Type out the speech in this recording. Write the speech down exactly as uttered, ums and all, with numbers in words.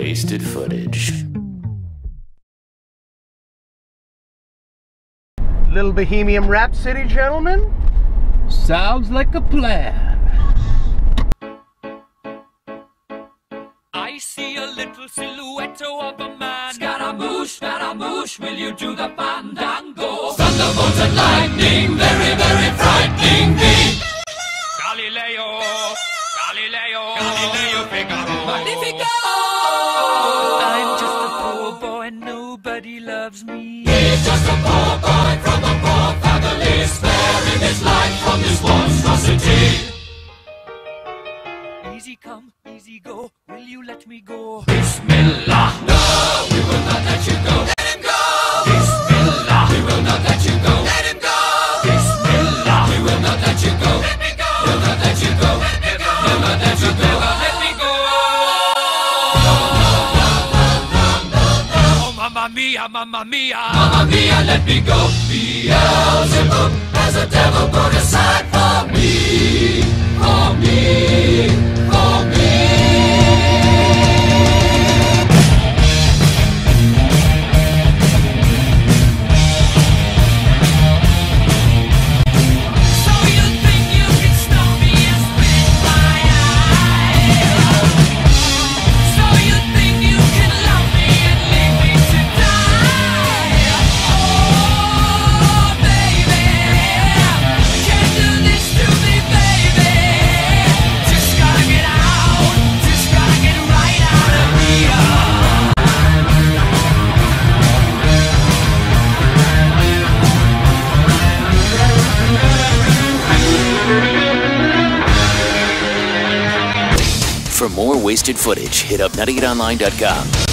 wasted footage. Little Bohemian Rhapsody, gentlemen? Sounds like a plan. I see a little silhouette of a man. Scaramouche, Scaramouche, will you do the fandango? Thunderbolt and lightning, very, very frightening me. Galileo, Galileo, Galileo Figaro. Magnifico! I'm just a poor boy, nobody loves me. He's just a poor boy from a poor family, sparing his life from this monstrosity. Easy come, easy go, will you let me go? Bismillah, no, we will not let you go. Let him go! Bismillah, we will not let you go. Let him go! Bismillah, we will not let you go. Let me go! We'll not let you go. Let me go! We'll not let you go. Let me go! Oh, mamma mia, mamma mia, mamma mia, let me go. Beelzebub has a devil put aside for me, for me, for me. For more wasted footage, hit up nutty it online dot com.